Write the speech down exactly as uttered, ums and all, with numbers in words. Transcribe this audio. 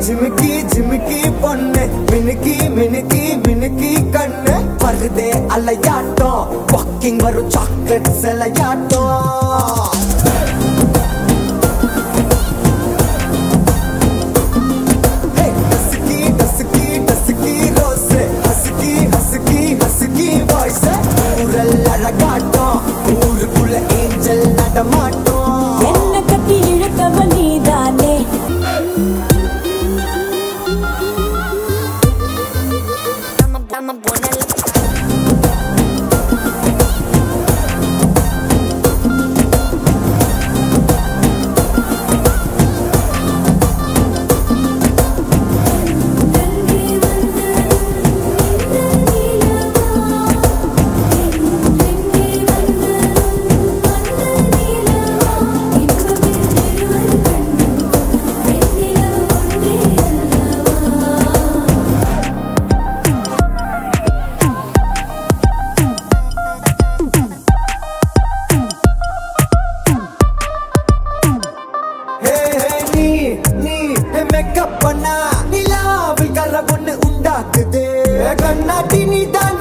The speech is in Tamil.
झिमकी झिमकी பொண்ணு மினுக்கி மினுக்கி மினுக்கி கண்ணு பருதே அலையாட்டம் வாக்கிங் வரும் சாக்லேட் செலையாட்டம் ஊருக்குள்ள ஏஞ்சல் நடமாட்டோம் என்ன கட்டி இழுத்தவ நீதானே மேக்கப் பண்ணா நிலாவில் கர பொண்ணு உண்டாக்குது கண்ணாட்டி நீ தான்